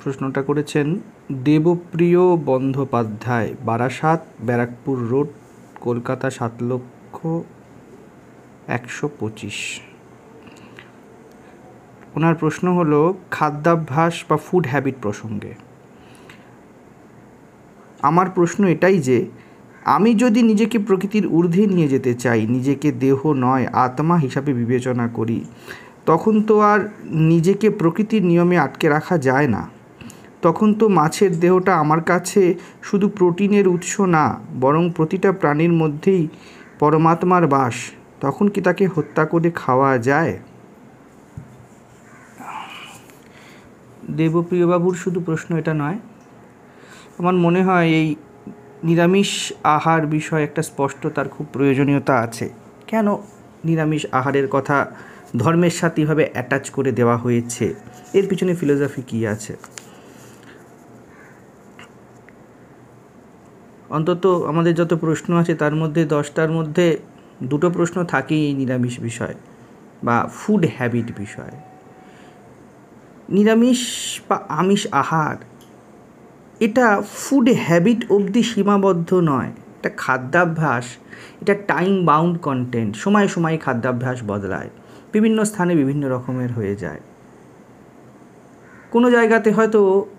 প্রশ্নটা করেছেন দেবপ্রিয় বন্দ্যোপাধ্যায়, বারাসাত, ব্যারাকপুর রোড, কলকাতা 7,125,000। ওনার প্রশ্ন হলো খাদ্যাভ্যাস বা ফুড হ্যাবিট প্রসঙ্গে। আমার প্রশ্ন এটাই যে আমি যদি নিজেকে প্রকৃতির ঊর্ধ্বে নিয়ে যেতে চাই, নিজেকে দেহ নয় আত্মা হিসাবে বিবেচনা করি, তখন তো আর নিজেকে প্রকৃতির নিয়মে আটকে রাখা যায় না। তখন তো মাছের দেহটা আমার কাছে শুধু প্রোটিনের উৎস না, বরং প্রতিটা প্রাণীর মধ্যেই পরমাত্মার বাস। তখন কি তাকে হত্যা করে খাওয়া যায়? দেবপ্রিয়বাবুর শুধু প্রশ্ন এটা নয়, আমার মনে হয় এই নিরামিষ আহার বিষয়ে একটা স্পষ্টতার খুব প্রয়োজনীয়তা আছে। কেন নিরামিষ আহারের কথা ধর্মের সাথে এভাবে অ্যাটাচ করে দেওয়া হয়েছে, এর পিছনে ফিলোসফি কী আছে? অন্তত আমাদের যত প্রশ্ন আছে তার মধ্যে 10টার মধ্যে 2টো প্রশ্ন থাকেই এই নিরামিষ বিষয় বা ফুড হ্যাবিট বিষয়। নিরামিষ বা আমিষ আহার এটা ফুড হ্যাবিট অবধি সীমাবদ্ধ নয়, এটা খাদ্যাভ্যাস, এটা টাইম বাউন্ড কন্টেন্ট। সময়ে সময়ে খাদ্যাভ্যাস বদলায়, বিভিন্ন স্থানে বিভিন্ন রকমের হয়ে যায়। কোনো জায়গাতে হয়তো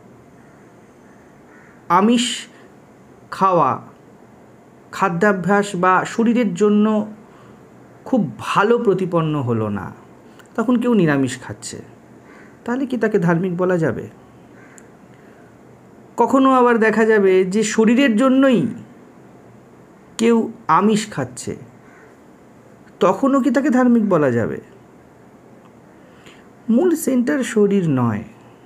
আমিষ খাওয়া খাদ্যাভ্যাস বা শরীরের জন্য খুব ভালো প্রতিপন্ন হলো না, তখন কেউ নিরামিষ খাচ্ছে, তাহলে কি তাকে ধার্মিক বলা যাবে? কখনো আবার দেখা যাবে যে শরীরের জন্যই কেউ আমিষ খাচ্ছে, তখনও কি তাকে ধার্মিক বলা যাবে? মূল সেন্টার শরীর নয়।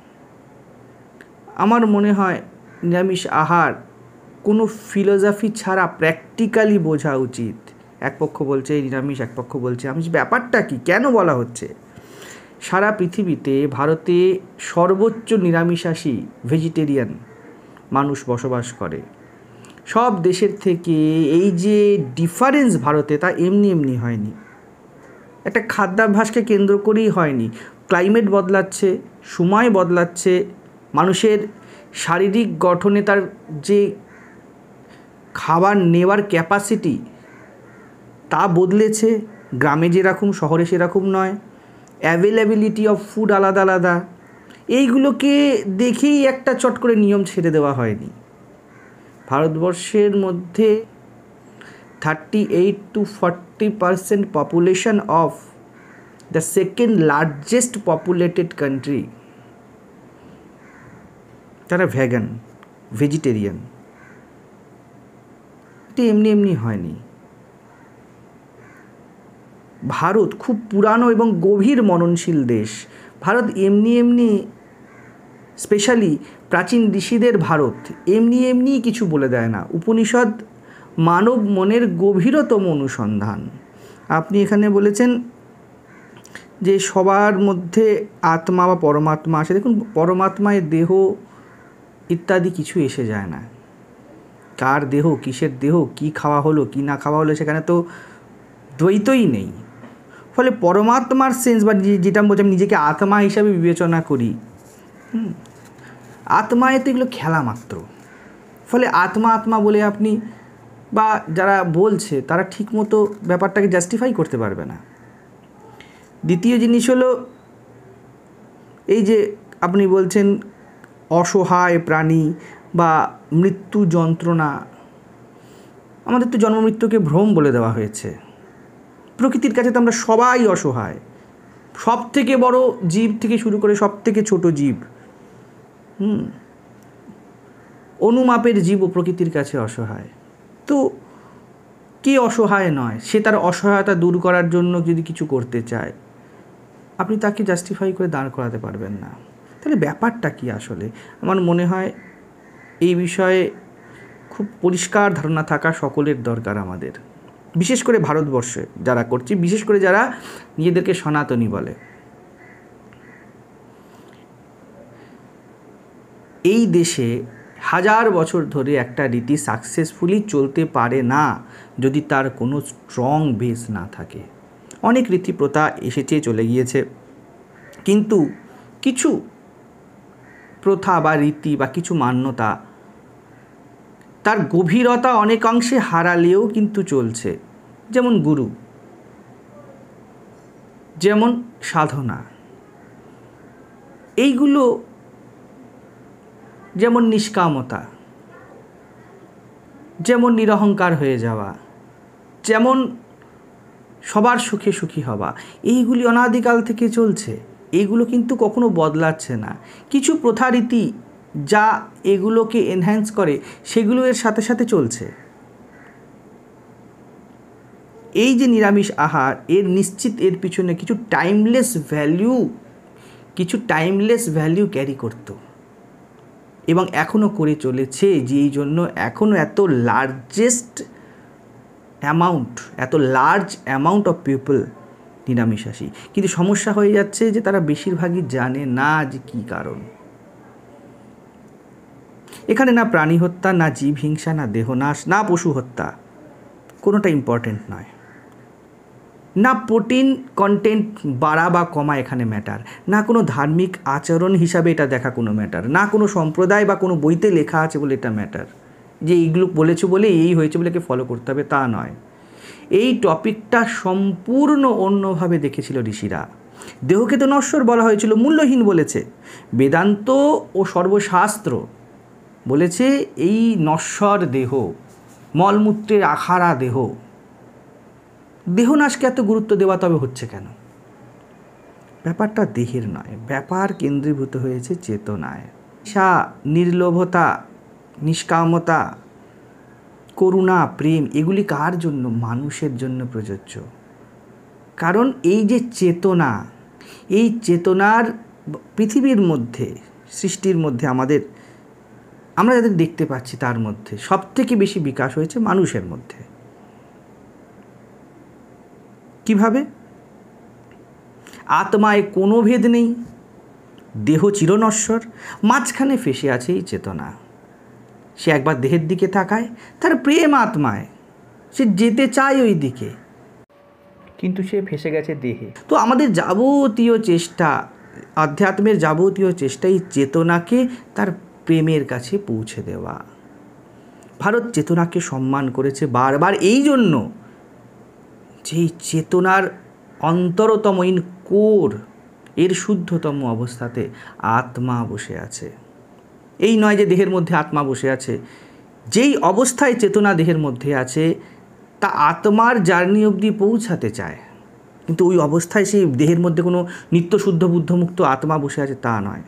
আমার মনে হয় নিরামিষ আহার কোনো ফিলোসফি ছাড়া প্র্যাকটিক্যালি বোঝা উচিত। এক পক্ষ বলছে নিরামিষ, এক পক্ষ বলছে আমিষ। ব্যাপারটা কি, কেন বলা হচ্ছে? সারা পৃথিবীতে ভারতে সর্বোচ্চ নিরামিষাশী ভেজিটেরিয়ান মানুষ বসবাস করে। সব দেশের থেকে এই যে ডিফারেন্স ভারতে, তা এমনি এমনি হয়নি, একটা খাদ্যাভ্যাসকে কেন্দ্র করেই হয়নি। ক্লাইমেট বদলাচ্ছে, সময় বদলাচ্ছে, মানুষের শারীরিক গঠনে তার যে খাবার নেওয়ার ক্যাপাসিটি তা বদলেছে। গ্রামে যেরকম শহরে সেরকম নয়, অ্যাভেলেবিলিটি অফ ফুড আলাদা আলাদা। এইগুলোকে দেখেই একটা চট করে নিয়ম ছেড়ে দেওয়া হয়নি। ভারতবর্ষের মধ্যে 38 to 40% population of the second largest populated country, তারা ভেগান, ভেজিটেরিয়ান। এটা এমনি এমনি হয়নি। ভারত খুব পুরানো এবং গভীর মননশীল দেশ। ভারত এমনি এমনি, স্পেশালি প্রাচীন ঋষিদের ভারত এমনি এমনি কিছু বলে দেয় না। উপনিষদ মানব মনের গভীরতম অনুসন্ধান। আপনি এখানে বলেছেন যে সবার মধ্যে আত্মা বা পরমাত্মা আছে। দেখুন, পরমাত্মায় দেহ ইত্যাদি কিছু এসে যায় না। কার দেহ, কিসের দেহ, কি খাওয়া হলো কি না খাওয়া হলো, সেখানে তো দ্বৈতই নেই। ফলে পরমাত্মার সেন্স বা যেটা বলছি আমি নিজেকে আত্মা হিসাবে বিবেচনা করি, আত্মায় তো এগুলো খেলা মাত্র। ফলে আত্মা আত্মা বলে আপনি বা যারা বলছে তারা ঠিকমতো ব্যাপারটাকে জাস্টিফাই করতে পারবে না। দ্বিতীয় জিনিস হলো এই যে আপনি বলছেন অসহায় প্রাণী বা মৃত্যু যন্ত্রণা। আমাদের তো জন্ম মৃত্যুকে ভ্রম বলে দেওয়া হয়েছে। প্রকৃতির কাছে তো আমরা সবাই অসহায়। সব থেকে বড় জীব থেকে শুরু করে সব থেকে ছোট জীব, অনুমাপের জীবও প্রকৃতির কাছে অসহায়। তো কে অসহায় নয়? সে তার অসহায়তা দূর করার জন্য যদি কিছু করতে চায়, আপনি তাকে জাস্টিফাই করে দাঁড় করাতে পারবেন না। তাহলে ব্যাপারটা কি আসলে? আমার মনে হয় এই বিষয়ে খুব পরিষ্কার ধারণা থাকা সকলের দরকার আমাদের, বিশেষ করে ভারতবর্ষে যারা করছি, বিশেষ করে যারা নিজেদেরকে সনাতনী বলে। এই দেশে 1000 বছর ধরে একটা রীতি সাকসেসফুলি চলতে পারে না যদি তার কোনো স্ট্রং বেস না থাকে। অনেক রীতি প্রথা এসেছে, চলে গিয়েছে, কিন্তু কিছু প্রথা বা রীতি বা কিছু মান্যতা তার গভীরতা অনেকাংশে হারালেও কিন্তু চলছে। যেমন গুরু, যেমন সাধনা, এইগুলো, যেমন নিষ্কামতা, যেমন নিরহংকার হয়ে যাওয়া, যেমন সবার সুখে সুখী হওয়া, এইগুলি অনাদিকাল থেকে চলছে। এইগুলো কিন্তু কখনো বদলাচ্ছে না। কিছু প্রথারীতি যা এগুলোকে এনহ্যান্স করে সেগুলো এর সাথে সাথে চলছে। এই যে নিরামিষ আহার, এর নিশ্চিত এর পিছনে কিছু টাইমলেস ভ্যালিউ ক্যারি করত এবং এখনও করে চলেছে, যেই জন্য এখনও এত লার্জ অ্যামাউন্ট অফ পিপল নিরামিষাশী। কিন্তু সমস্যা হয়ে যাচ্ছে যে তারা বেশিরভাগই জানে না যে কী কারণ। এখানে না প্রাণী হত্যা, না জীব হিংসা, না দেহনাশ, না পশু হত্যা, কোনোটা ইম্পর্টেন্ট নয়। না প্রোটিন কন্টেন্ট বাড়া বা কমা এখানে ম্যাটার, না কোনো ধার্মিক আচরণ হিসাবে এটা দেখা কোনো ম্যাটার, না কোনো সম্প্রদায় বা কোনো বইতে লেখা আছে বলে এটা ম্যাটার, যে এইগুলো বলেছে বলে এই হয়েছে বলে কে ফলো করতে হবে, তা নয়। এই টপিকটা সম্পূর্ণ অন্যভাবে দেখেছিল ঋষিরা। দেহকে তো নশ্বর বলা হয়েছিল, মূল্যহীন বলেছে। বেদান্ত ও সর্বশাস্ত্র বলেছে এই নশ্বর দেহ, মলমূত্রের আখাড়া দেহনাশকে এত গুরুত্ব দেওয়া তবে হচ্ছে কেন? ব্যাপারটা দেহের নয়, ব্যাপার কেন্দ্রীভূত হয়েছে চেতনায়। নির্লোভতা, নিষ্কামতা, করুণা, প্রেম, এগুলি কার জন্য? মানুষের জন্য প্রযোজ্য। কারণ এই যে চেতনা, এই চেতনার পৃথিবীর মধ্যে, সৃষ্টির মধ্যে আমরা যাদের দেখতে পাচ্ছি তার মধ্যে সবথেকে বেশি বিকাশ হয়েছে মানুষের মধ্যে। কিভাবে? আত্মায় কোনো ভেদ নেই, দেহ চিরনশ্বর, মাঝখানে ফেসে আছে এই চেতনা। সে একবার দেহের দিকে তাকায়, তার প্রেম আত্মায়, সে যেতে চায় ওই দিকে, কিন্তু সে ফেসে গেছে দেহে। তো আমাদের যাবতীয় চেষ্টা, আধ্যাত্মের যাবতীয় চেষ্টা এই চেতনাকে তার প্রেমের কাছে পৌঁছে দেওয়া। ভারত চেতনাকে সম্মান করেছে বারবার, এই জন্য যেই চেতনার অন্তরতম কোর, এর শুদ্ধতম অবস্থাতে আত্মা বসে আছে। এই নয় যে দেহের মধ্যে আত্মা বসে আছে। যেই অবস্থায় চেতনা দেহের মধ্যে আছে তা আত্মার জার্নি অবধি পৌঁছাতে চায়, কিন্তু ওই অবস্থায় সেই দেহের মধ্যে কোনো নিত্যশুদ্ধ বুদ্ধমুক্ত আত্মা বসে আছে তা নয়।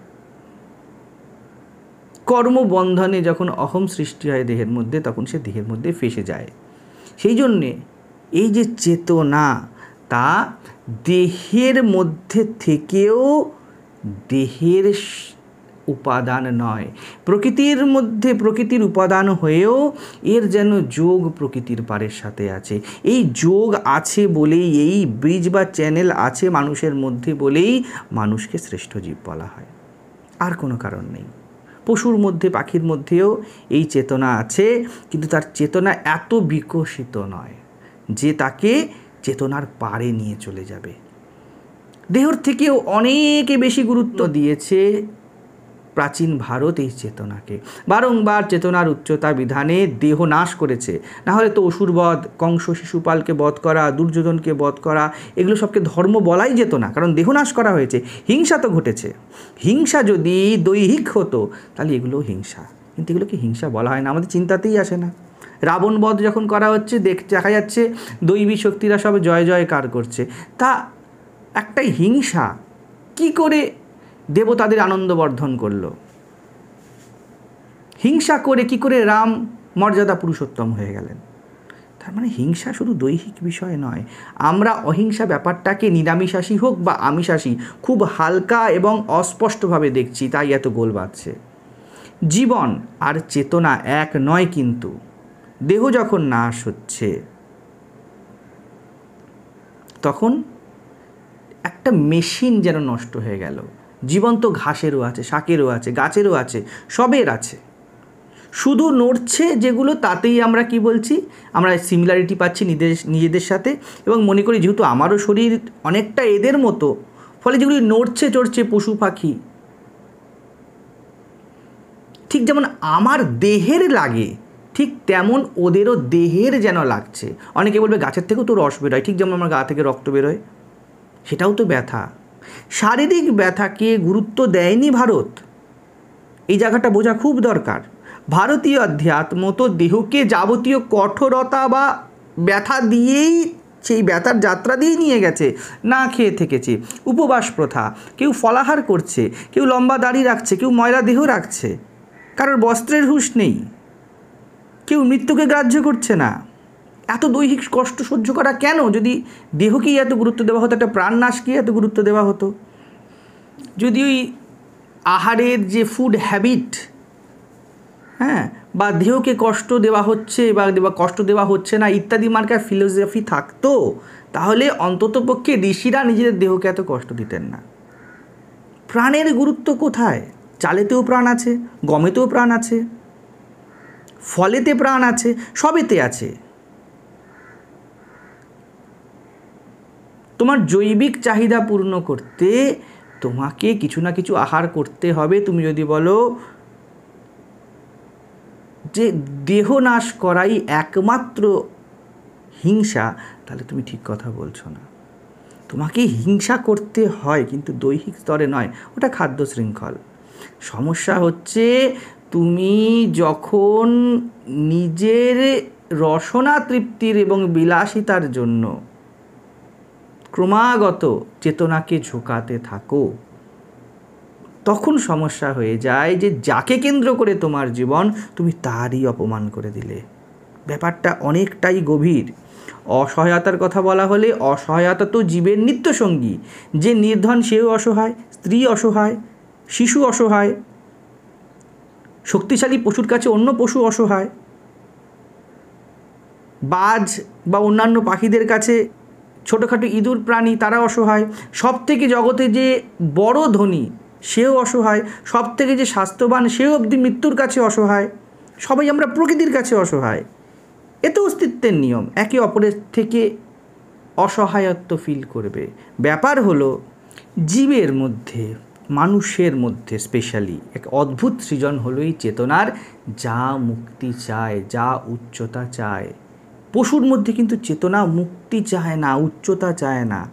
কর্মবন্ধনে যখন অহম সৃষ্টি হয় দেহের মধ্যে, তখন সে দেহের মধ্যে ফেসে যায়। সেই জন্যে এই যে চেতনা, তা দেহের মধ্যে থেকেও দেহের উপাদান নয়, প্রকৃতির মধ্যে প্রকৃতির উপাদান হয়েও এর যেন যোগ প্রকৃতির পারের সাথে আছে। এই যোগ আছে বলেই, এই ব্রিজ বা চ্যানেল আছে মানুষের মধ্যে বলেই মানুষকে শ্রেষ্ঠ জীব বলা হয়, আর কোনো কারণ নেই। পশুর মধ্যে, পাখির মধ্যেও এই চেতনা আছে, কিন্তু তার চেতনা এত বিকশিত নয় যে তাকে চেতনার পারে নিয়ে চলে যাবে। দেহর থেকেও অনেকে বেশি গুরুত্ব দিয়েছে প্রাচীন ভারত এই চেতনাকে। বারংবার চেতনার উচ্চতা বিধানে দেহ নাশ করেছে। না হলে তো অসুরবধ, কংস শিশুপালকে বধ করা, দুর্যোধনকে বধ করা, এগুলো সবকে ধর্ম বলাই যেত না, কারণ দেহ নাশ করা হয়েছে। হিংসা তো ঘটেছে। হিংসা যদি দৈহিক হতো তাহলে এগুলো হিংসা, কিন্তু এগুলোকে হিংসা বলা হয় না, আমাদের চিন্তাতেই আসে না। রাবণ বধ যখন করা হচ্ছে, দেখা যাচ্ছে দৈবী শক্তিরা সব জয় জয়কার করছে, তা একটাই হিংসা কি করে দেবতাদের আনন্দবর্ধন করল? হিংসা করে কি করে রাম মর্যাদা পুরুষোত্তম হয়ে গেলেন? তার মানে হিংসা শুধু দৈহিক বিষয় নয়। আমরা অহিংসা ব্যাপারটাকে নিরামিষাশী হোক বা আমিষাশী খুব হালকা এবং অস্পষ্টভাবে দেখছি, তাই এত গোল বাঁধছে। জীবন আর চেতনা এক নয়, কিন্তু দেহ যখন নাশ হচ্ছে তখন একটা মেশিন যেন নষ্ট হয়ে গেল। জীবন তো ঘাসেরও আছে, শাকেরও আছে, গাছেরও আছে, সবের আছে। শুধু নড়ছে যেগুলো, তাতেই আমরা কি বলছি, আমরা সিমিলারিটি পাচ্ছি নিজেদের সাথে, এবং মনে করি যেহেতু আমারও শরীর অনেকটা এদের মতো, ফলে যেগুলি নড়ছে চড়ছে পশু পাখি, ঠিক যেমন আমার দেহের লাগে ঠিক তেমন ওদেরও দেহের যেন লাগছে। অনেকে বলবে গাছের থেকেও তো রস বেরোয়, ঠিক যেমন আমার গা থেকে রক্ত বেরোয়, সেটাও তো ব্যথা। শারীরিক ব্যথাকে গুরুত্ব দেয়নি ভারত, এই জায়গাটা বোঝা খুব দরকার। ভারতীয় অধ্যাত্ম তো দেহকে যাবতীয় কঠোরতা বা ব্যথা দিয়েই, সেই ব্যথার যাত্রা দিয়েই নিয়ে গেছে। না খেয়ে থেকেছে, উপবাস প্রথা, কেউ ফলাহার করছে, কেউ লম্বা দাড়ি রাখছে, কেউ ময়লা দেহ রাখছে, কারোর বস্ত্রের হুঁশ নেই, কেউ মৃত্যুকে গ্রাহ্য করছে না। এত দৈহিক কষ্ট সহ্য করা কেন? যদি দেহকেই এত গুরুত্ব দেওয়া হতো, একটা প্রাণনাশকেই এত গুরুত্ব দেওয়া হতো, যদি ওই আহারের যে ফুড হ্যাবিট, হ্যাঁ, বা দেহকে কষ্ট দেওয়া হচ্ছে বা কষ্ট দেওয়া হচ্ছে না ইত্যাদি মার্কার ফিলোসফি থাকতো, তাহলে অন্ততপক্ষে ঋষিরা নিজেদের দেহকে এত কষ্ট দিতেন না। প্রাণের গুরুত্ব কোথায়? চালেতেও প্রাণ আছে, গমেতেও প্রাণ আছে, ফলেতে প্রাণ আছে, সবেতে আছে। তোমার জৈবিক চাহিদা পূর্ণ করতে তোমাকে কিছু না কিছু আহার করতে হবে। তুমি যদি বলো যে দেহ নাশ করাই একমাত্র হিংসা, তাহলে তুমি ঠিক কথা বলছো না। তোমাকে হিংসা করতে হয়, কিন্তু দৈহিক স্তরে নয়, ওটা খাদ্য শৃঙ্খল। সমস্যা হচ্ছে তুমি যখন নিজের রসনা তৃপ্তির এবং বিলাসিতার জন্য ক্রমাগত চেতনাকে ঝোঁকাতে থাকো, তখন সমস্যা হয়ে যায় যে যাকে কেন্দ্র করে তোমার জীবন, তুমি তারই অপমান করে দিলে। ব্যাপারটা অনেকটাই গভীর। অসহায়তার কথা বলা হলে অসহায়তা তো জীবের নিত্যসঙ্গী। যে নির্ধন সেও অসহায়, স্ত্রী অসহায়, শিশু অসহায়, শক্তিশালী পশুর কাছে অন্য পশু অসহায়, বাজ বা অন্যান্য পাখিদের কাছে ছোটোখাটো ইঁদুর প্রাণী তারা অসহায়। সব থেকে জগতে যে বড় ধনী সেও অসহায়, সব থেকে যে স্বাস্থ্যবান সেও অবধি মৃত্যুর কাছে অসহায়। সবাই আমরা প্রকৃতির কাছে অসহায়। এ তো অস্তিত্বের নিয়ম, একে অপরের থেকে অসহায়ত্ব ফিল করবে। ব্যাপার হলো জীবের মধ্যে, মানুষের মধ্যে স্পেশালি এক অদ্ভুত সৃজন হলো এই চেতনার, যা মুক্তি চায়, যা উচ্চতা চায়। পশুর মধ্যে কিন্তু চেতনা মুক্তি চায় না, উচ্চতা চায় না।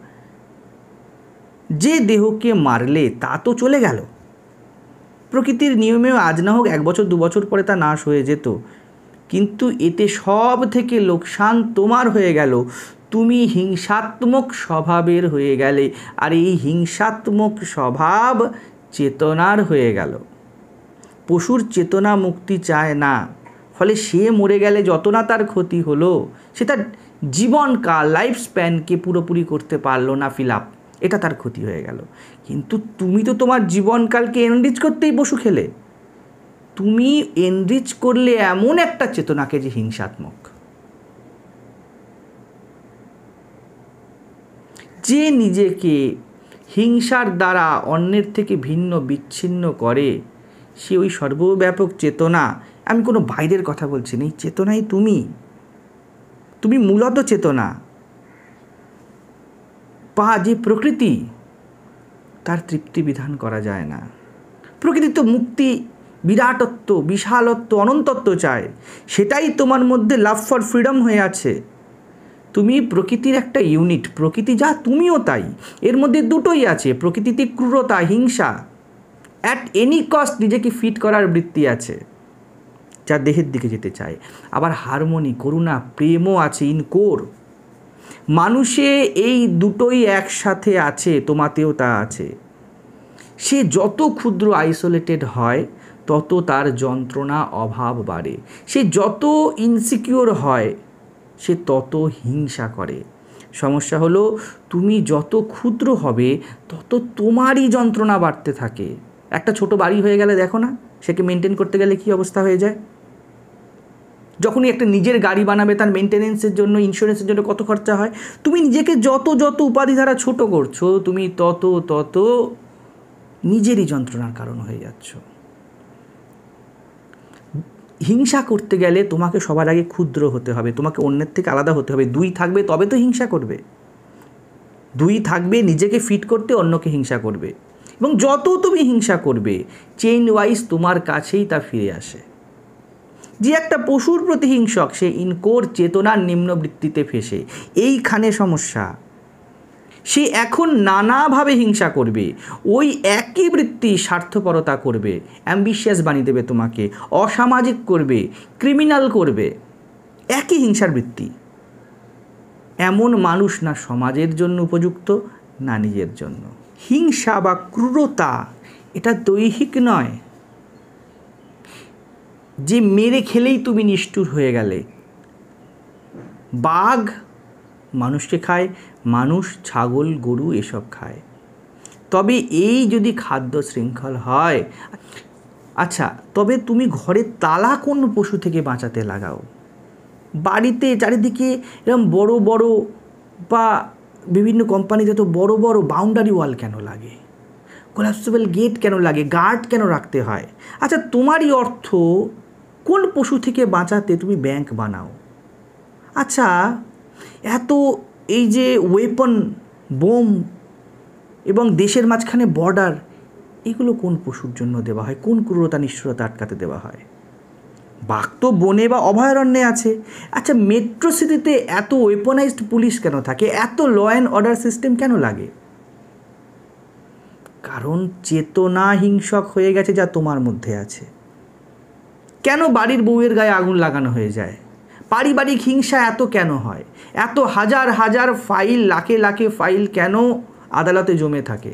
যে দেহকে মারলে তা তো চলে গেল, প্রকৃতির নিয়মেও আজ না হোক 1 বছর 2 বছর পরে তা নাশ হয়ে যেত, কিন্তু এতে সব থেকে লোকসান তোমার হয়ে গেল। তুমি হিংসাত্মক স্বভাবের হয়ে গেলে, আর এই হিংসাত্মক স্বভাব চেতনার হয়ে গেল। পশুর চেতনা মুক্তি চায় না, ফলে সে মরে গেলে যত না তার ক্ষতি হলো, সে তার জীবনকাল, লাইফ স্প্যানকে পুরোপুরি করতে পারলো না ফিল আপ, এটা তার ক্ষতি হয়ে গেল। কিন্তু তুমি তো তোমার জীবনকালকে এনরিচ করতেই পশু খেলে। তুমি এনরিচ করলে এমন একটা চেতনাকে যে হিংসাত্মক। যে নিজেকে হিংসার দ্বারা অন্যের থেকে ভিন্ন বিচ্ছিন্ন করে, সে ওই সর্বব্যাপক চেতনা, আমি কোনো বাইরের কথা বলছি না, এই চেতনাই তুমি মূলত চেতনা। বা যে প্রকৃতি, তার তৃপ্তি বিধান করা যায় না। প্রকৃতি তো মুক্তি, বিরাটত্ব, বিশালত্ব, অনন্তত্ব চায়। সেটাই তোমার মধ্যে লাভ ফর ফ্রিডম হয়ে আছে। তুমি প্রকৃতির একটা ইউনিট, প্রকৃতি যা তুমিও তাই। এর মধ্যে দুটোই আছে, প্রকৃতিতে ক্রূরতা, হিংসা, অ্যাট এনি কস্ট নিজেকে ফিট করার বৃত্তি আছে, যা দেহের দিকে যেতে চায়। আবার হারমোনি, করুণা, প্রেমও আছে ইন কোর। মানুষে এই দুটোই একসাথে আছে, তোমাতেও তা আছে। সে যত ক্ষুদ্র আইসোলেটেড হয়, তত তার যন্ত্রণা অভাব বাড়ে। সে যত ইনসিকিউর হয়, সে তত হিংসা করে। সমস্যা হলো তুমি যত ক্ষুদ্র হবে, তত তোমারই যন্ত্রণা বাড়তে থাকে। একটা ছোট বাড়ি হয়ে গেলে দেখো না, সেকে মেনটেন করতে গেলে কী অবস্থা হয়ে যায়। যখনই একটা নিজের গাড়ি বানাবে, তার মেনটেনেন্সের জন্য, ইন্স্যুরেন্সের জন্য কত খরচা হয়। তুমি নিজেকে যত উপাধি দ্বারা ছোট করছো, তুমি তত নিজেরই যন্ত্রণার কারণ হয়ে যাচ্ছ। হিংসা করতে গেলে তোমাকে সবার আগে ক্ষুদ্র হতে হবে, তোমাকে অন্যের থেকে আলাদা হতে হবে। 2 থাকবে তবে তো হিংসা করবে। 2 থাকবে নিজেকে ফিট করতে, অন্যকে হিংসা করবে। এবং যত তুমি হিংসা করবে চেইন ওয়াইজ তোমার কাছেই তা ফিরে আসে। যে একটা পশুর প্রতি হিংসক সে ইনকোর চেতনার নিম্নবৃত্তিতে ফেসে, এইখানে সমস্যা। সে এখন নানাভাবে হিংসা করবে, ওই একই বৃত্তি স্বার্থপরতা করবে, অ্যাম্বিশিয়াস বানিয়ে দেবে তোমাকে, অসামাজিক করবে, ক্রিমিনাল করবে, একই হিংসার বৃত্তি। এমন মানুষ না সমাজের জন্য উপযুক্ত না নিজের জন্য। হিংসা বা ক্রূরতা এটা দৈহিক নয় যে মেরে খেলেই তুমি নিষ্ঠুর হয়ে গেলে। বাঘ মানুষকে খায়, মানুষ ছাগল গরু এসব খায়। তবে এই যদি খাদ্য শৃঙ্খল হয়, আচ্ছা তবে তুমি ঘরে তালা কোন পশু থেকে বাঁচাতে লাগাও? বাড়িতে চারিদিকে এরকম বড় বড় বা বিভিন্ন কোম্পানিতে তো বড় বড় বাউন্ডারি ওয়াল কেন লাগে? কোলাপসেবল গেট কেন লাগে? গার্ড কেন রাখতে হয়? আচ্ছা তোমারই অর্থ কোন পশু থেকে বাঁচাতে তুমি ব্যাংক বানাও? আচ্ছা এত এই যে ওয়েপন, বোম এবং দেশের মাঝখানে বর্ডার, এগুলো কোন পশুর জন্য দেওয়া হয়? কোন ক্রূরতা নিষ্ঠুরতা আটকাতে দেওয়া হয়? বাঘ তো বনে বা অভয়ারণ্যে আছে। আচ্ছা মেট্রো সিটিতে এত ওয়েপনাইজড পুলিশ কেন থাকে? এত ল অ্যান্ড অর্ডার সিস্টেম কেন লাগে? কারণ চেতনা হিংসক হয়ে গেছে যা তোমার মধ্যে আছে। কেন বাড়ির বউয়ের গায়ে আগুন লাগানো হয়ে যায়? পারিবারিক হিংসা এত কেন হয়? এত হাজার হাজার ফাইল, লাখে লাখে ফাইল কেন আদালতে জমে থাকে?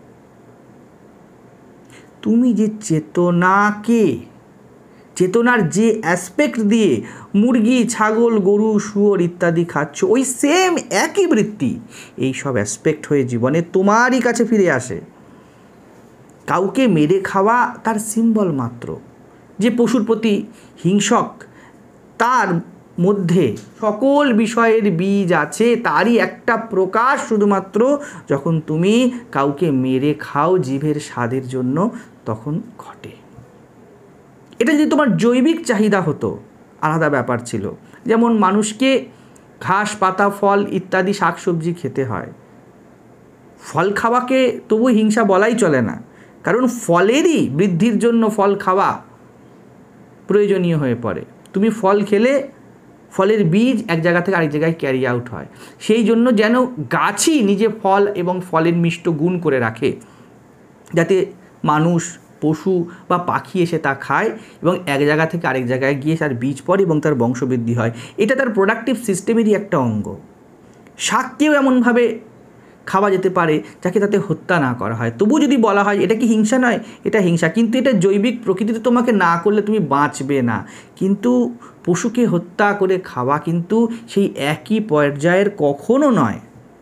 তুমি যে চেতনাকে, চেতনার যে অ্যাসপেক্ট দিয়ে মুরগি, ছাগল, গরু, শুয়োর ইত্যাদি খাচ্ছ, ওই সেম একই বৃত্তি এই সব অ্যাসপেক্ট হয়ে জীবনে তোমারই কাছে ফিরে আসে। কাউকে মেরে খাওয়া তার সিম্বল মাত্র। যে পশুর প্রতি হিংসক তার মধ্যে সকল বিষয়ের বীজ আছে, তারই একটা প্রকাশ শুধুমাত্র যখন তুমি কাউকে মেরে খাও জিভের স্বাদের জন্য, তখন ঘটে। এটা যদি তোমার জৈবিক চাহিদা হতো আলাদা ব্যাপার ছিল। যেমন মানুষকে ঘাস, পাতা, ফল ইত্যাদি শাকসবজি খেতে হয়। ফল খাওয়াকে তবু হিংসা বলাই চলে না, কারণ ফলেরই বৃদ্ধির জন্য ফল খাওয়া প্রয়োজনীয় হয়ে পড়ে। তুমি ফল খেলে ফলের বীজ এক জায়গা থেকে আরেক জায়গায় ক্যারি আউট হয়। সেই জন্য যেন গাছই নিজে ফল এবং ফলের মিষ্ট গুণ করে রাখে, যাতে মানুষ, পশু বা পাখি এসে তা খায় এবং এক জায়গা থেকে আরেক জায়গায় গিয়ে তার বীজ পড়ে এবং তার বংশবৃদ্ধি হয়। এটা তার প্রোডাক্টিভ সিস্টেমেরই একটা অঙ্গ। শাককেও এমনভাবে খাওয়া যেতে পারে যাকে তাতে হত্যা না করা হয়। তবু যদি বলা হয় এটা কি হিংসা নয়? এটা হিংসা, কিন্তু এটা জৈবিক প্রকৃতিতে তোমাকে না করলে তুমি বাঁচবে না। কিন্তু পশুকে হত্যা করে খাওয়া কিন্তু সেই একই পর্যায়ের কখনো নয়।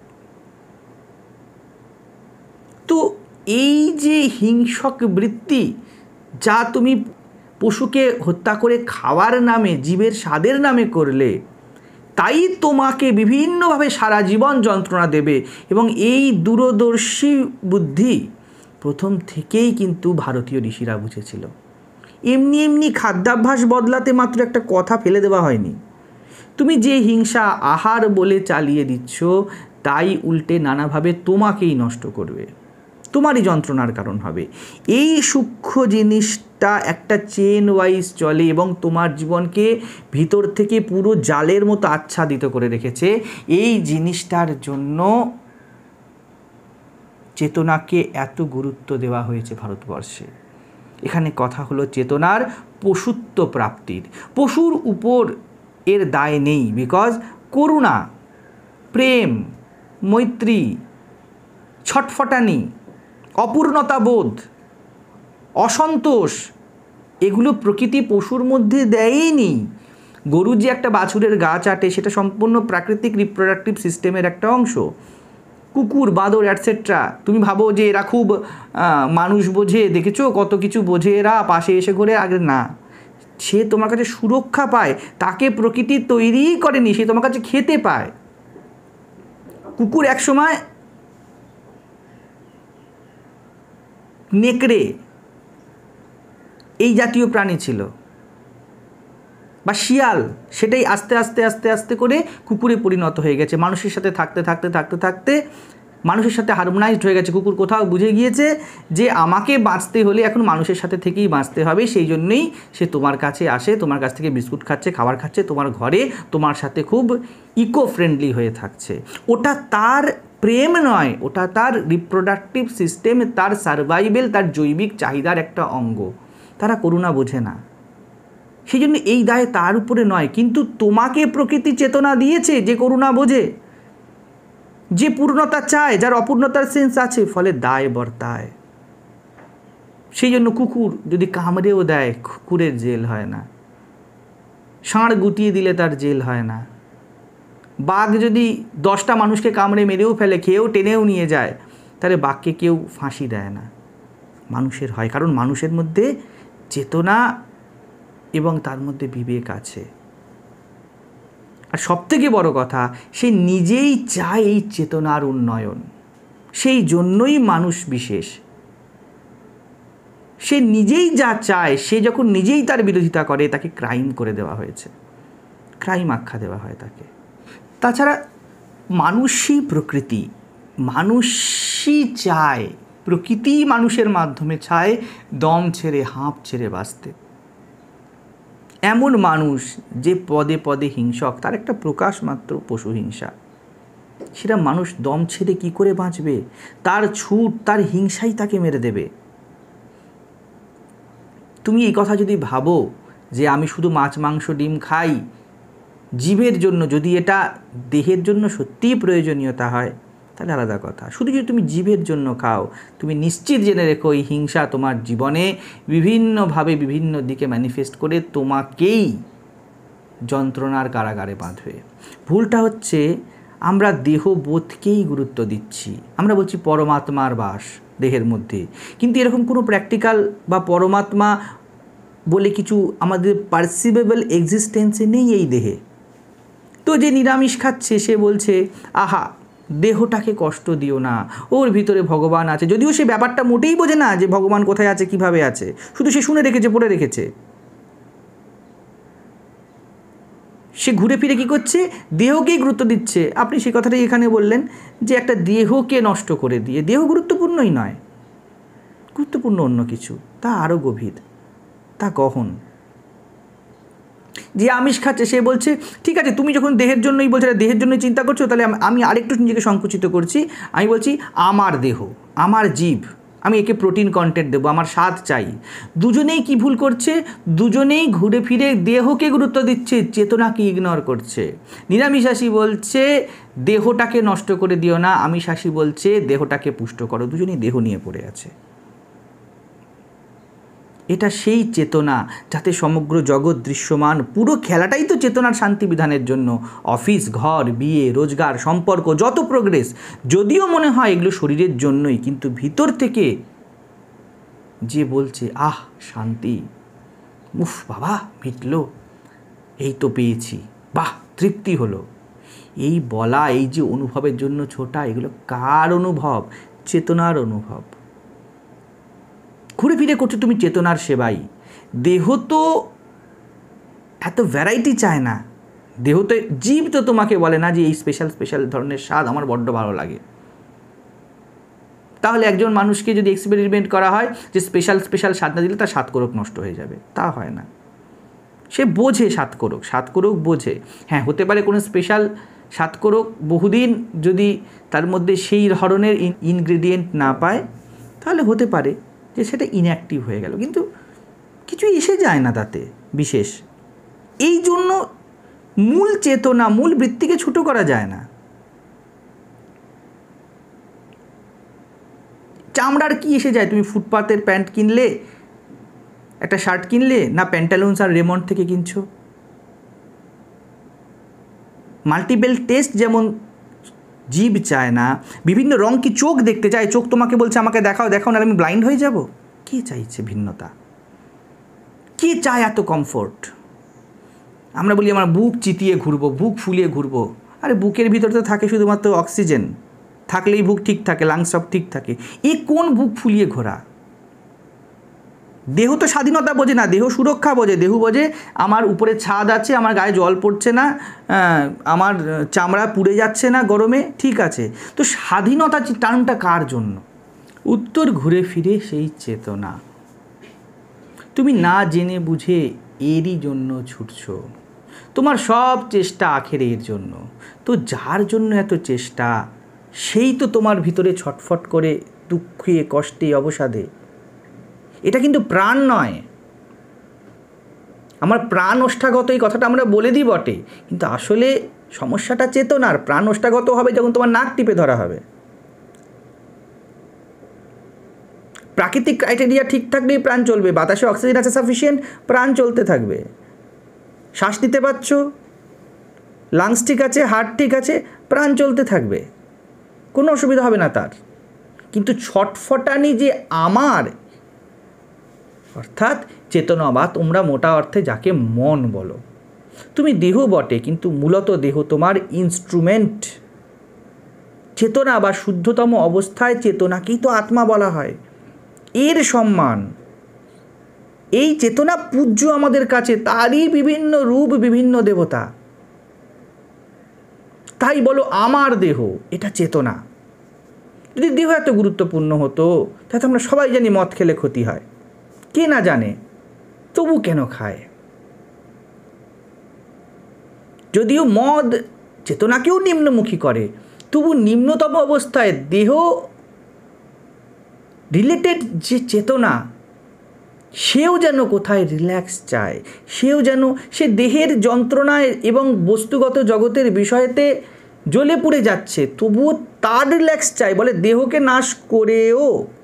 তো এই যে হিংসক বৃত্তি যা তুমি পশুকে হত্যা করে খাওয়ার নামে, জীবের স্বাদের নামে করলে, তাই তোমাকে বিভিন্নভাবে সারা জীবন যন্ত্রণা দেবে। এবং এই দূরদর্শী বুদ্ধি প্রথম থেকেই কিন্তু ভারতীয় ঋষিরা বুঝেছিল। এমনি এমনি খাদ্যাভ্যাস বদলাতে মাত্র একটা কথা ফেলে দেওয়া হয়নি। তুমি যে হিংসা আহার বলে চালিয়ে দিচ্ছ, তাই উল্টে নানাভাবে তোমাকেই নষ্ট করবে, তোমারই যন্ত্রণার কারণ হবে। এই সূক্ষ্ম জিনিসটা একটা চেন ওয়াইজ চলে এবং তোমার জীবনকে ভিতর থেকে পুরো জালের মতো আচ্ছাদিত করে রেখেছে। এই জিনিসটার জন্য চেতনাকে এত গুরুত্ব দেওয়া হয়েছে ভারতবর্ষে। এখানে কথা হলো চেতনার পশুত্ব প্রাপ্তির। পশুর উপর এর দায় নেই, বিকজ করুণা, প্রেম, মৈত্রী, ছটফটানি, অপূর্ণতাবোধ, অসন্তোষ, এগুলো প্রকৃতি পশুর মধ্যে দেয়ই। গরু যে একটা বাছুরের গা চাটে সেটা সম্পূর্ণ প্রাকৃতিক রিপ্রোডাক্টিভ সিস্টেমের একটা অংশ। কুকুর, বাঁদর অ্যাটসেট্রা, তুমি ভাবো যে এরা খুব মানুষ বোঝে, দেখেছো কত কিছু বোঝে এরা, পাশে এসে ঘুরে, আগে না, সে তোমার কাছে সুরক্ষা পায়, তাকে প্রকৃতি তৈরিই করেনি, সে তোমার কাছে খেতে পায়। কুকুর একসময় নেকড়ে এই জাতীয় প্রাণী ছিল, বা শিয়াল, সেটাই আস্তে আস্তে আস্তে আস্তে করে কুকুরে পরিণত হয়ে গেছে। মানুষের সাথে থাকতে থাকতে থাকতে থাকতে মানুষের সাথে হারমোনাইজড হয়ে গেছে। কুকুর কোথাও বুঝে গিয়েছে যে আমাকে বাঁচতে হলে এখন মানুষের সাথে থেকেই বাঁচতে হবে, সেই জন্যই সে তোমার কাছে আসে, তোমার কাছ থেকে বিস্কুট খাচ্ছে, খাবার খাচ্ছে, তোমার ঘরে তোমার সাথে খুব ইকো ফ্রেন্ডলি হয়ে থাকছে। ওটা তার প্রেম নয়, ওটা তার রিপ্রোডাক্টিভ সিস্টেম, তার সার্ভাইভেল, তার জৈবিক চাহিদার একটা অঙ্গ। তারা করুণা বোঝে না, সেই জন্য এই দায় তার উপরে নয়। কিন্তু তোমাকে প্রকৃতি চেতনা দিয়েছে যে করুণা বোঝে, যে পূর্ণতা চায়, যার অপূর্ণতার সেন্স আছে, ফলে দায় বর্তায়। সেই জন্য কুকুর যদি কামড়েও দেয়, কুকুরের জেল হয় না। ষাঁড় গুটিয়ে দিলে তার জেল হয় না। বাঘ যদি 10টা মানুষকে কামড়ে মেরেও ফেলে, খেয়েও টেনেও নিয়ে যায়, তাহলে বাঘকে কেউ ফাঁসি দেয় না। মানুষের হয়, কারণ মানুষের মধ্যে চেতনা এবং তার মধ্যে বিবেক আছে। আর সবথেকে বড় কথা, সে নিজেই চায় এই চেতনার উন্নয়ন। সেই জন্যই মানুষ বিশেষ। সে নিজেই যা চায়, সে যখন নিজেই তার বিরোধিতা করে, তাকে ক্রাইম করে দেওয়া হয়েছে, ক্রাইম আখ্যা দেওয়া হয় তাকে। তাছাড়া মানুষই প্রকৃতি, মানুষই চায়, প্রকৃতি মানুষের মাধ্যমে চায় দম ছেড়ে, হাঁপ ছেড়ে বাঁচতে। এমন মানুষ যে পদে পদে হিংসক, তার একটা প্রকাশ মাত্র পশু হিংসা। সেটা মানুষ দম ছেড়ে কী করে বাঁচবে? তার ছুট, তার হিংসাই তাকে মেরে দেবে। তুমি এই কথা যদি ভাবো যে আমি শুধু মাছ মাংস ডিম খাই জীবের জন্য, যদি এটা দেহের জন্য সত্যিই প্রয়োজনীয়তা হয় তাহলে আলাদা কথা। শুধু যদি তুমি জীবের জন্য খাও, তুমি নিশ্চিত জেনে রেখো এই হিংসা তোমার জীবনে বিভিন্নভাবে বিভিন্ন দিকে ম্যানিফেস্ট করে তোমাকেই যন্ত্রণার কারাগারে বাঁধবে। ভুলটা হচ্ছে আমরা দেহবোধকেই গুরুত্ব দিচ্ছি। আমরা বলছি পরমাত্মার বাস দেহের মধ্যে, কিন্তু এরকম কোনো প্র্যাকটিক্যাল বা পরমাত্মা বলে কিছু আমাদের পারসিভেবল এক্সিস্টেন্সে নেই এই দেহে। তো যে নিরামিষ খাচ্ছে সে বলছে আহা দেহটাকে কষ্ট দিও না, ওর ভিতরে ভগবান আছে, যদিও সে ব্যাপারটা মোটেই বোঝে না যে ভগবান কোথায় আছে, কিভাবে আছে, শুধু সে শুনে রেখেছে, পড়ে রেখেছে। সে ঘুরে ফিরে কী করছে? দেহকেই গুরুত্ব দিচ্ছে। আপনি সে কথাটাই এখানে বললেন যে একটা দেহকে নষ্ট করে দিয়ে, দেহ গুরুত্বপূর্ণই নয়, গুরুত্বপূর্ণ অন্য কিছু, তা আরও গভীর, তা গহন। যে আমিষ খাচ্ছে সে বলছে ঠিক আছে, তুমি যখন দেহের জন্যই বলছো, দেহের জন্যই চিন্তা করছো, তাহলে আমি আরেকটু নিজেকে সংকুচিত করছি। আমি বলছি আমার দেহ, আমার জীব, আমি একে প্রোটিন কন্টেন্ট দেবো, আমার স্বাদ চাই। দুজনেই কি ভুল করছে? দুজনেই ঘুরে ফিরে দেহকে গুরুত্ব দিচ্ছে, চেতনাকে ইগনোর করছে। নিরামিষাশী বলছে দেহটাকে নষ্ট করে দিও না, আমিষাশী বলছে দেহটাকে পুষ্ট করো। দুজনেই দেহ নিয়ে পড়ে আছে। এটা সেই চেতনা যাতে সমগ্র জগৎ দৃশ্যমান। পুরো খেলাটাই তো চেতনার শান্তি বিধানের জন্য। অফিস, ঘর, বিয়ে, রোজগার, সম্পর্ক, যত প্রোগ্রেস, যদিও মনে হয় এগুলো শরীরের জন্যই, কিন্তু ভিতর থেকে যে বলছে আহ শান্তি, উফ বাবা মিটল, এই তো পেয়েছি, বাহ তৃপ্তি হলো, এই বলা, এই যে অনুভবের জন্য ছোটা, এগুলো কার অনুভব? চেতনার অনুভব। ঘুরে ফিরে করছো তুমি চেতনার সেবাই। দেহ তো এত ভ্যারাইটি চায় না। দেহ তো, জীব তো তোমাকে বলে না যে এই স্পেশাল স্পেশাল ধরনের স্বাদ আমার বড্ড ভালো লাগে। তাহলে একজন মানুষকে যদি এক্সপেরিমেন্ট করা হয় যে স্পেশাল স্পেশাল স্বাদ না দিলে তার স্বাদকোরক নষ্ট হয়ে যাবে, তা হয় না। সে বোঝে স্বাদকোরক বোঝে। হ্যাঁ, হতে পারে কোনো স্পেশাল স্বাদকোরক বহুদিন যদি তার মধ্যে সেই ধরনের ইনগ্রেডিয়েন্ট না পায়, তাহলে হতে পারে যে সেটা ইনঅ্যাক্টিভ হয়ে গেল, কিন্তু কিছুই এসে যায় না তাতে বিশেষ। এই জন্য মূল চেতনা, মূল বৃত্তিকে ছোটো করা যায় না। চামড়ার কি এসে যায়? তুমি ফুটপাতের প্যান্ট কিনলে, একটা শার্ট কিনলে, না প্যান্টালুন্স আর রেমন্ড থেকে কিনছো? মাল্টিপল টেস্ট যেমন জীব চায় না, বিভিন্ন রং কি চোখ দেখতে চায়? চোখ তোমাকে বলছে আমাকে দেখাও দেখাও, না আমি ব্লাইন্ড হয়ে যাব। কে চাইছে ভিন্নতা? কে চায় এত কমফোর্ট? আমরা বলি আমার বুক চিতিয়ে ঘুরবো, বুক ফুলিয়ে ঘুরবো। আরে বুকের ভিতরে তো থাকে শুধুমাত্র অক্সিজেন, থাকলেই বুক ঠিক থাকে, লাংস সব ঠিক থাকে। এ কোন বুক ফুলিয়ে ঘোরা? দেহ তো স্বাধীনতা বোঝে না, দেহ সুরক্ষা বোঝে। দেহ বোঝে আমার উপরে ছাদ আছে, আমার গায়ে জল পড়ছে না, আমার চামড়া পুড়ে যাচ্ছে না গরমে, ঠিক আছে। তো স্বাধীনতা টার্মটা কার জন্য? উত্তর ঘুরে ফিরে সেই চেতনা। তুমি না জেনে বুঝে এরই জন্য ছুটছ, তোমার সব চেষ্টা আখের এর জন্য। তো যার জন্য এত চেষ্টা, সেই তো তোমার ভিতরে ছটফট করে দুঃখে কষ্টে অবসাদে। এটা কিন্তু প্রাণ নয়। আমার প্রাণ ওষ্ঠাগত এই কথাটা আমরা বলে দিই বটে, কিন্তু আসলে সমস্যাটা চেতনার। প্রাণ ওষ্ঠাগত হবে যখন তোমার নাক টিপে ধরা হবে। প্রাকৃতিক ক্রাইটেরিয়া ঠিক থাকলেই প্রাণ চলবে। বাতাসে অক্সিজেন আছে সাফিসিয়েন্ট, প্রাণ চলতে থাকবে। শ্বাস নিতে পারছো, লাংস ঠিক আছে, হার্ট ঠিক আছে, প্রাণ চলতে থাকবে, কোনো অসুবিধা হবে না তার। কিন্তু ছটফটানি যে আমার, অর্থাৎ চেতনা বা তোমরা মোটা অর্থে যাকে মন বলো, তুমি দেহ বটে, কিন্তু মূলত দেহ তোমার ইনস্ট্রুমেন্ট। চেতনা বা শুদ্ধতম অবস্থায় চেতনাকেই তো আত্মা বলা হয়। এর সম্মান, এই চেতনা পূজ্য আমাদের কাছে, তারই বিভিন্ন রূপ, বিভিন্ন দেবতা। তাই বলো আমার দেহ, এটা চেতনা। যদি দেহ এত গুরুত্বপূর্ণ হতো, তাহলে আমরা সবাই জানি মদ খেলে ক্ষতি হয়, কে না জানে, তবু কেন খায়? যদিও মদ চেতনাকেও নিম্নমুখী করে, তবু নিম্নতম অবস্থায় দেহ রিলেটেড যে চেতনা, সেও যেন কোথায় রিল্যাক্স চায়, সেও যেন সে দেহের যন্ত্রণায় এবং বস্তুগত জগতের বিষয়েতে জ্বলে পুড়ে যাচ্ছে, তবুও তার রিল্যাক্স চাই। বলে দেহকে নাশ করেও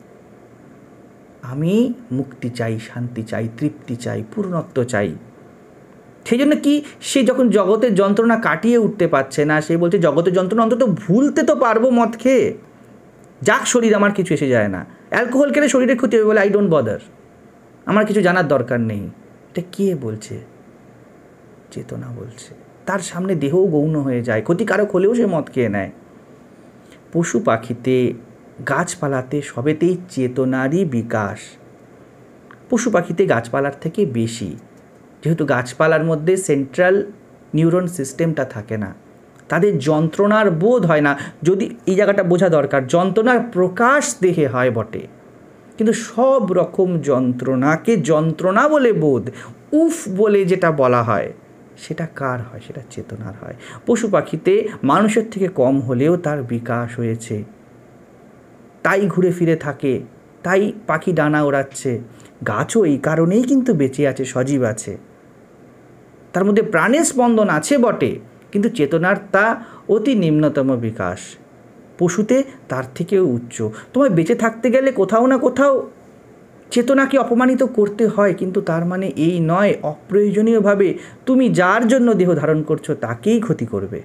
আমি মুক্তি চাই, শান্তি চাই, তৃপ্তি চাই, পূর্ণত্ব চাই। সেই জন্য কি, সে যখন জগতের যন্ত্রণা কাটিয়ে উঠতে পারছে না, সে বলছে জগতের যন্ত্রণা অন্তত ভুলতে তো পারবো মদ খেয়ে, যাক শরীর, আমার কিছু এসে যায় না। অ্যালকোহল খেলে শরীরের ক্ষতি হবে বলে আই ডোন্ট বদার, আমার কিছু জানার দরকার নেই। এটা কে বলছে? চেতনা বলছে। তার সামনে দেহও গৌণ হয়ে যায়, ক্ষতিকারক হলেও সে মদ খেয়ে নেয়। পশু পাখিতে, গাছপালাতে সবেতেই চেতনারই বিকাশ। পশু পাখিতে গাছপালার থেকে বেশি, যেহেতু গাছপালার মধ্যে সেন্ট্রাল নিউরন সিস্টেমটা থাকে না, তাদের যন্ত্রণার বোধ হয় না। যদি এই জায়গাটা বোঝা দরকার, যন্ত্রণার প্রকাশ দেহে হয় বটে, কিন্তু সব রকম যন্ত্রণাকে যন্ত্রণা বলে বোধ, উফ বলে যেটা বলা হয়, সেটা কার হয়? সেটা চেতনার হয়। পশু পাখিতে মানুষের থেকে কম হলেও তার বিকাশ হয়েছে, তাই ঘুরে ফিরে থাকে, তাই পাখি ডানা ওড়াচ্ছে। গাছও এই কারণেই কিন্তু বেঁচে আছে, সজীব আছে। তার মধ্যে প্রাণের স্পন্দন আছে বটে, কিন্তু চেতনার তা অতি নিম্নতম বিকাশ। পশুতে তার থেকেও উচ্চ। তোমায় বেঁচে থাকতে গেলে কোথাও না কোথাও চেতনাকে অপমানিত করতে হয়, কিন্তু তার মানে এই নয় অপ্রয়োজনীয়ভাবে তুমি যার জন্য দেহ ধারণ করছো তাকেই ক্ষতি করবে।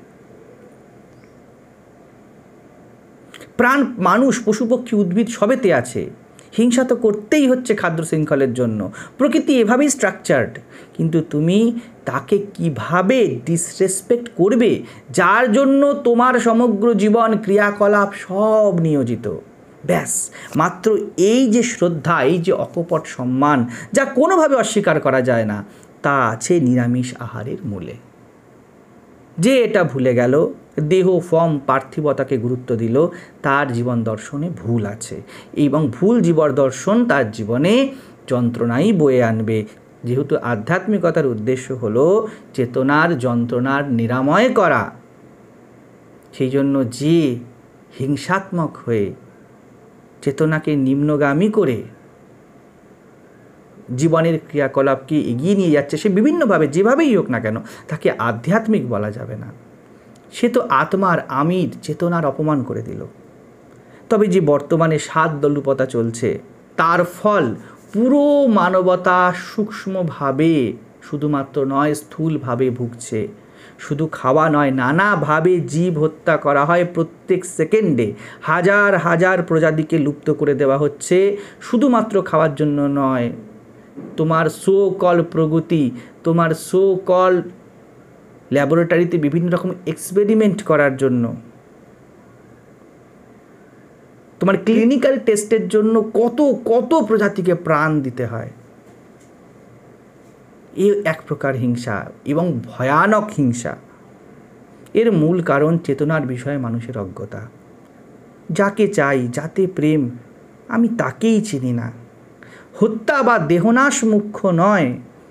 প্রাণ, মানুষ, পশুপক্ষী, উদ্ভিদ সবেতে আছে। হিংসা তো করতেই হচ্ছে খাদ্য শৃঙ্খলের জন্য, প্রকৃতি এভাবেই স্ট্রাকচার্ড। কিন্তু তুমি তাকে কিভাবে ডিসরেসপেক্ট করবে, যার জন্য তোমার সমগ্র জীবন, ক্রিয়াকলাপ সব নিয়োজিত। ব্যাস, মাত্র এই যে শ্রদ্ধা, এই যে অকপট সম্মান, যা কোনোভাবে অস্বীকার করা যায় না, তা আছে নিরামিষ আহারের মূলে। যে এটা ভুলে গেল, দেহ, ফর্ম, পার্থিবতাকে গুরুত্ব দিল, তার জীবন দর্শনে ভুল আছে, এবং ভুল জীবন দর্শন তার জীবনে যন্ত্রণাই বয়ে আনবে। যেহেতু আধ্যাত্মিকতার উদ্দেশ্য হলো চেতনার যন্ত্রণার নিরাময় করা, সেই জন্য যে হিংসাত্মক হয়ে চেতনাকে নিম্নগামী করে জীবনের ক্রিয়াকলাপকে এগিয়ে নিয়ে যাচ্ছে, সে বিভিন্নভাবে যেভাবেই হোক না কেন, তাকে আধ্যাত্মিক বলা যাবে না। সে তো আত্মার, আমির, চেতনার অপমান করে দিল। তবে যে বর্তমানে সাত দলুপতা চলছে, তার ফল পুরো মানবতা সূক্ষ্মভাবে, শুধুমাত্র নয় স্থূলভাবে ভুগছে। শুধু খাওয়া নয়, নানাভাবে জীব হত্যা করা হয় প্রত্যেক সেকেন্ডে। হাজার হাজার প্রজাতিকে লুপ্ত করে দেওয়া হচ্ছে, শুধুমাত্র খাওয়ার জন্য নয়, তোমার সো কল প্রগতি, তোমার সো কল ল্যাবরেটরিতে বিভিন্ন রকম এক্সপেরিমেন্ট করার জন্য, তোমার ক্লিনিক্যাল টেস্টের জন্য কত কত প্রজাতিকে প্রাণ দিতে হয়। এ এক প্রকার হিংসা এবং ভয়ানক হিংসা। এর মূল কারণ চেতনার বিষয়ে মানুষের অজ্ঞতা। যাকে চাই, যাতে প্রেম, আমি তাকেই চিনি না। হত্যা বা দেহনাশ মুখ্য নয়,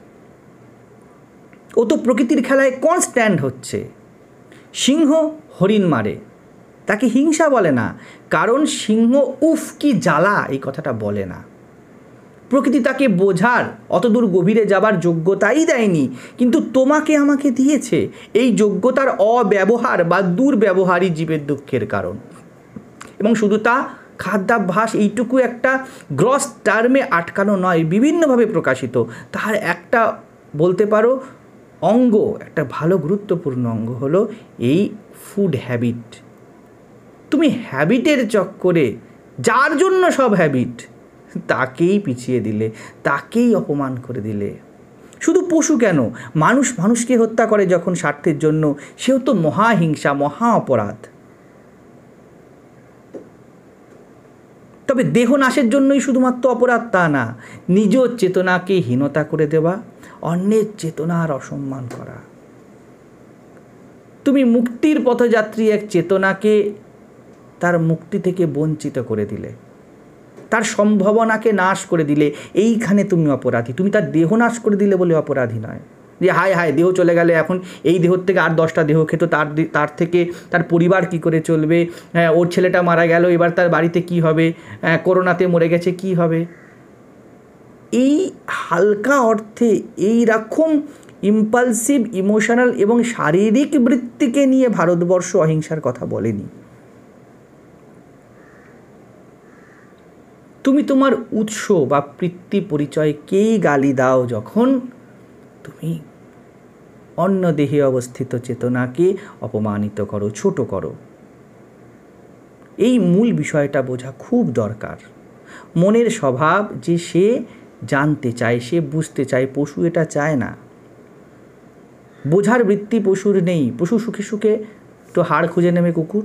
ও তো প্রকৃতির খেলায় কনস্ট্যান্ট হচ্ছে। সিংহ হরিণ মারে, তাকে হিংসা বলে না, কারণ সিংহ উফ কি জ্বালা এই কথাটা বলে না। প্রকৃতি তাকে বোঝার, অতদূর গভীরে যাবার যোগ্যতাই দেয়নি, কিন্তু তোমাকে আমাকে দিয়েছে। এই যোগ্যতার অব্যবহার বা দুর্ব্যবহারই জীবের দুঃখের কারণ। এবং শুধু তা খাদ্যাভ্যাস এইটুকু একটা গ্রস টার্মে আটকানো নয়, বিভিন্নভাবে প্রকাশিত। তার একটা বলতে পারো অঙ্গ, একটা ভালো গুরুত্বপূর্ণ অঙ্গ হলো এই ফুড হ্যাবিট। তুমি হ্যাবিটের চক্করে, যার জন্য সব হ্যাবিট, তাকেই পিছিয়ে দিলে, তাকেই অপমান করে দিলে। শুধু পশু কেন, মানুষ মানুষকে হত্যা করে যখন স্বার্থের জন্য, সেও তো মহাহিংসা, মহা অপরাধ। তবে দেহ নাশের জন্যই শুধুমাত্র অপরাধ তা না, নিজ চেতনাকে হীনতা করে দেওয়া, অন্যের চেতনার অসম্মান করা। তুমি মুক্তির পথযাত্রী এক চেতনাকে তার মুক্তি থেকে বঞ্চিত করে দিলে, তার সম্ভাবনাকে নাশ করে দিলে। এইখানে তুমি অপরাধী। তুমি তার দেহ নাশ করে দিলে বলে অপরাধী নয় যে হায় হায় দেহ চলে গেলে এখন এই দেহর থেকে আর 10টা দেহ খেত, তার থেকে তার পরিবার কি করে চলবে, ওর ছেলেটা মারা গেল, এবার তার বাড়িতে কি হবে, করোনাতে মরে গেছে কি হবে। এই হালকা অর্থে এই রকম ইম্পালসিভ, ইমোশনাল এবং শারীরিক বৃত্তিকে নিয়ে ভারতবর্ষ অহিংসার কথা বলেনি। তুমি তোমার উৎস বা বৃত্তি পরিচয়কেই গালি দাও যখন তুমি অন্য দেহে অবস্থিত চেতনাকে অপমানিত করো, ছোট করো। এই মূল বিষয়টা বোঝা খুব দরকার। মনের স্বভাব যে সে জানতে চায়, সে বুঝতে চায়, পশু এটা চায় না। বোঝার বৃত্তি পশুর নেই। পশু সুখে সুখে তো হাড় খুঁজে নেবে কুকুর,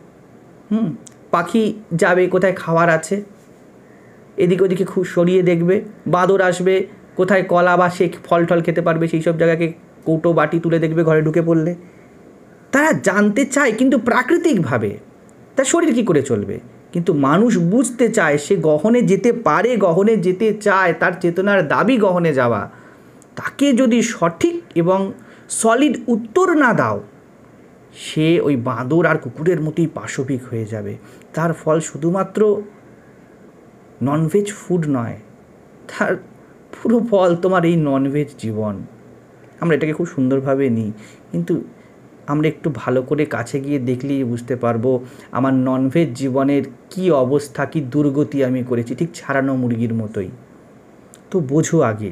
পাখি যাবে কোথায় খাবার আছে, এদিকে ওদিকে খুব সরিয়ে দেখবে। বাঁদর আসবে কোথায় কলা বা সে ফল টল খেতে পারবে, সেই সব জায়গাকে কৌটো বাটি তুলে দেখবে ঘরে ঢুকে পড়লে। তারা জানতে চায় কিন্তু প্রাকৃতিকভাবে, তার শরীর কী করে চলবে। কিন্তু মানুষ বুঝতে চায়, সে গহনে যেতে পারে, গহনে যেতে চায়, তার চেতনার দাবি গহনে যাওয়া। তাকে যদি সঠিক এবং সলিড উত্তর না দাও, সে ওই বাঁদর আর কুকুরের মতোই পাশবিক হয়ে যাবে। তার ফল শুধুমাত্র ননভেজ ফুড নয়, তার পুরো ফল তোমার এই ননভেজ জীবন। আমরা এটাকে খুব সুন্দরভাবে নিই, কিন্তু আমরা একটু ভালো করে কাছে গিয়ে দেখলেই বুঝতে পারবো আমার ননভেজ জীবনের কি অবস্থা, কি দুর্গতি আমি করেছি, ঠিক ছাড়ানো মুরগির মতোই। তো বোঝো আগে,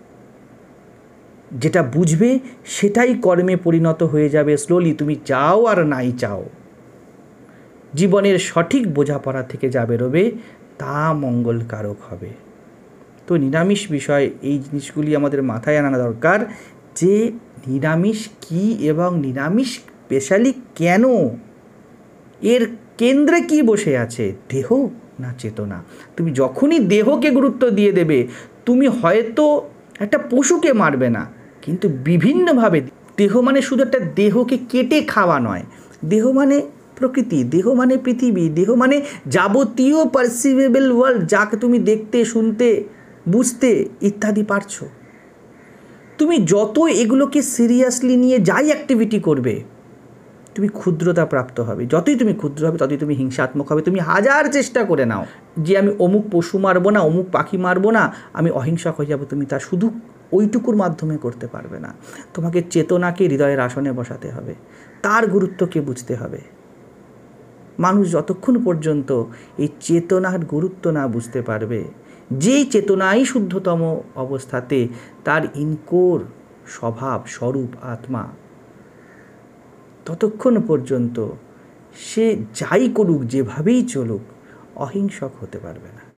যেটা বুঝবে সেটাই কর্মে পরিণত হয়ে যাবে স্লোলি, তুমি চাও আর নাই চাও। জীবনের সঠিক বোঝাপড়া থেকে যা বেরোবে তা মঙ্গলকারক হবে। তো নিরামিষ বিষয় এই জিনিসগুলি আমাদের মাথায় আনা দরকার, যে নিরামিষ কী এবং নিরামিষ স্পেশালি কেন, এর কেন্দ্রে কি বসে আছে, দেহ না চেতনা। তুমি যখনই দেহকে গুরুত্ব দিয়ে দেবে, তুমি হয়তো একটা পশুকে মারবে না, কিন্তু বিভিন্নভাবে। দেহ মানে শুধু একটা দেহকে কেটে খাওয়া নয়, দেহ মানে প্রকৃতি, দেহ মানে পৃথিবী, দেহ মানে যাবতীয় পারসিভেবল ওয়ার্ল্ড, যাকে তুমি দেখতে, শুনতে, বুঝতে ইত্যাদি পারছো। তুমি যত এগুলোকে সিরিয়াসলি নিয়ে যাই অ্যাক্টিভিটি করবে, তুমি ক্ষুদ্রতা প্রাপ্ত হবে। যতই তুমি ক্ষুদ্র হবে ততই তুমি হিংসাত্মক হবে। তুমি হাজার চেষ্টা করে নাও যে আমি অমুক পশু মারবো না, অমুক পাখি মারবো না, আমি অহিংসক হয়ে যাব, তুমি তা শুধু ওইটুকুর মাধ্যমে করতে পারবে না। তোমাকে চেতনাকে হৃদয়ের আসনে বসাতে হবে, তার গুরুত্বকে বুঝতে হবে। মানুষ যতক্ষণ পর্যন্ত এই চেতনার গুরুত্ব না বুঝতে পারবে, যেই চেতনাই শুদ্ধতম অবস্থাতে তার ইনকোর স্বভাব স্বরূপ আত্মা, ততক্ষণ পর্যন্ত সে যাই করুক, যেভাবেই চলুক, অহিংসক হতে পারবে না।